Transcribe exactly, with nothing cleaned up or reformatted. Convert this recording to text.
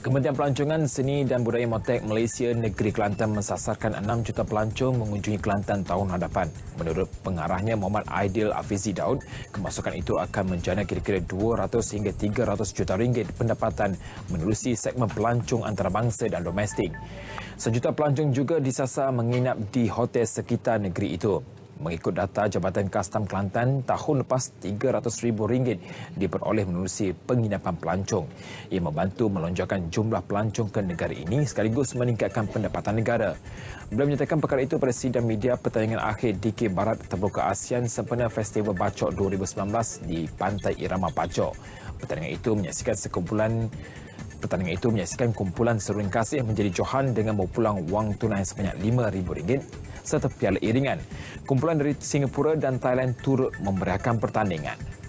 Kementerian Pelancongan Seni dan Budaya Motek Malaysia Negeri Kelantan mensasarkan enam juta pelancong mengunjungi Kelantan tahun hadapan. Menurut pengarahnya Muhammad Aidil Afizi Daud, kemasukan itu akan menjana kira-kira dua ratus hingga tiga ratus juta ringgit pendapatan menerusi segmen pelancong antarabangsa dan domestik. Sejuta pelancong juga disasar menginap di hotel sekitar negeri itu. Mengikut data Jabatan Kastam Kelantan, tahun lepas tiga ratus ribu ringgit diperoleh menerusi penginapan pelancong. Ia membantu melonjakkan jumlah pelancong ke negara ini sekaligus meningkatkan pendapatan negara. Beliau menyatakan perkara itu pada sidang media pertandingan akhir D K Barat Terbuka ASEAN sempena Festival Bacok dua ribu sembilan belas di Pantai Irama Bacok. Pertandingan itu menyaksikan sekumpulan Pertandingan itu menyaksikan kumpulan seruling kasih menjadi johan dengan berpulang wang tunai sebanyak lima ribu ringgit serta piala iringan. Kumpulan dari Singapura dan Thailand turut memeriahkan pertandingan.